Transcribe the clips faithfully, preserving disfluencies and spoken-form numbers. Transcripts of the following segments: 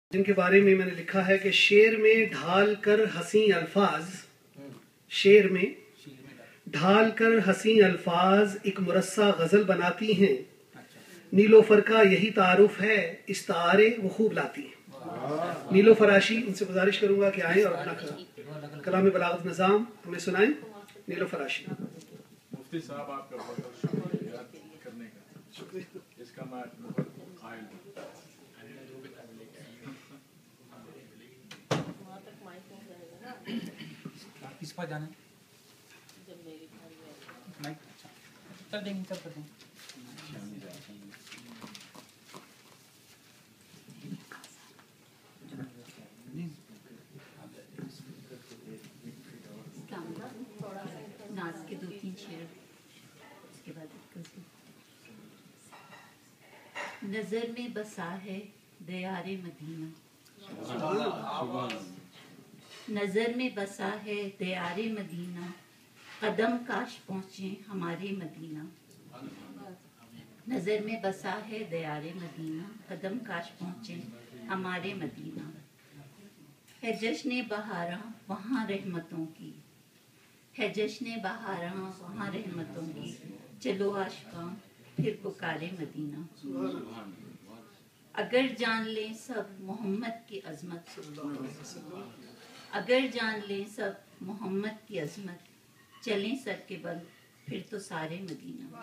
जिनके बारे में मैंने लिखा है कि शेर में ढाल कर हंसी अल्फाज, शेर में ढाल कर हंसी अल्फाज एक मुरस्सा गजल बनाती हैं। नीलोफर का यही तारुफ है, इस तारे वो खूब लाती हैं। नीलोफर आशी, उनसे गुजारिश करूंगा कि आए और अपना कलाम बलागत निज़ाम हमें सुनाएं। नीलोफर आशी। मुफ्ती साहब आपका बहुत शुक्रिया करने का, शुक्रिया, इसका मैं बहुत कायल हूं। किस पर जाना है? माइक अच्छा कर देंगे, कर कर देंगे। नाज के दो तीन शेर, उसके बाद नजर में बसा है दयारे मदीना, नजर में बसा है दयारे मदीना, कदम काश पहुँचे हमारे मदीना। नजर में बसा है दयारे मदीना, कदम काश पहुँचे हमारे मदीना। है जश्न बहारा वहाँ रहमतों की, है जश्न बहारा वहाँ रहमतों की, चलो आशिकां फिर पुकारे मदीना। अगर जान लें सब मोहम्मद की अजमत, अगर जान लें सब मोहम्मद की अजमत, चलें सर के बल फिर तो सारे मदीना।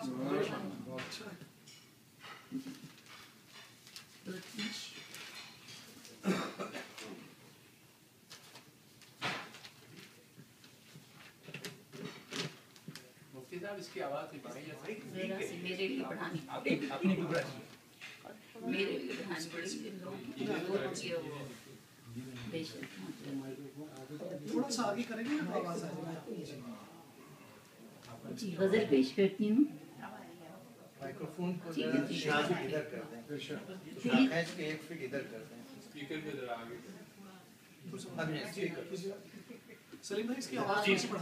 मुफ्ती साहब इसकी आवाज से जरा से मेरे लिए बढ़ानी, अपनी भी बढ़ानी, मेरे लिए बढ़ानी पड़ेगी। बेशक थोड़ा सा आगे करेंगे ना तो आवाज आ जाएगी। जी गजल पेश करती हूँ। माइक्रोफोन को ठीक है, जरा ठीक शायद है। इधर कर दें, दिल खींच के एक फीट इधर कर दें। स्पीकर पे जरा आगे अपने स्पीकर सलीम भाई इसकी आवाज थोड़ी सी बढ़ा।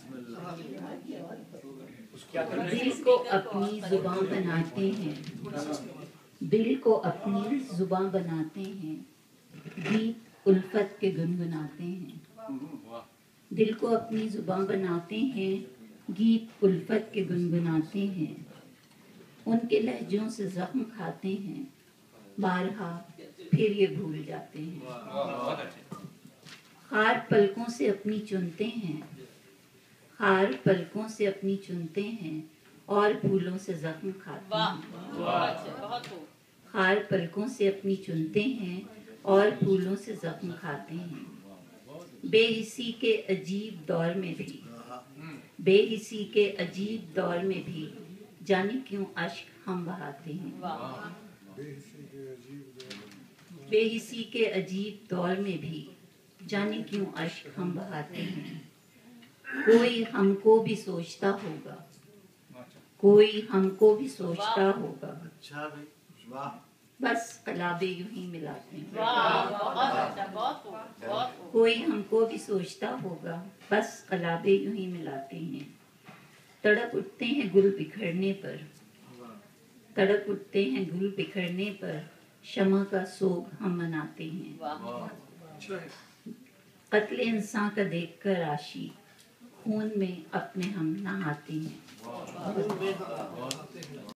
दिल को अपनी जुबान बनाते हैं, दिल को अपनी जुबान बनाते हैं, गीत उल्फत के गुनगुनाते हैं। दिल को अपनी जुबान बनाते हैं, गीत उल्फत के गुनगुनाते हैं। उनके लहजों से जख्म खाते हैं, बारहा फिर ये भूल जाते हैं। खार पलकों से अपनी चुनते हैं, खार पलकों से अपनी चुनते हैं, और फूलों से जख्म खाते हैं। खार पलकों से अपनी चुनते हैं, और फूलों से जख्म खाते हैं। बेहिसी के अजीब दौर में भी, बेहिसी के अजीब दौर में भी, जाने क्यों अश्क हम बहाते हैं। बेहिसी के अजीब दौर में भी, जाने क्यों अश्क हम बहाते हैं। कोई हमको भी सोचता होगा, कोई हमको भी सोचता होगा, अच्छा भाई, वाह, बस कलाबे यूं ही मिलाते हैं। कोई हमको भी सोचता होगा, बस कलाबे यूं ही मिलाते हैं। तड़प उठते हैं गुल बिखरने पर, तड़प उठते हैं गुल बिखरने पर, शमा का सोग हम मनाते हैं। कत्ले इंसान का देखकर आशी, खून में अपने हम नहाते हैं।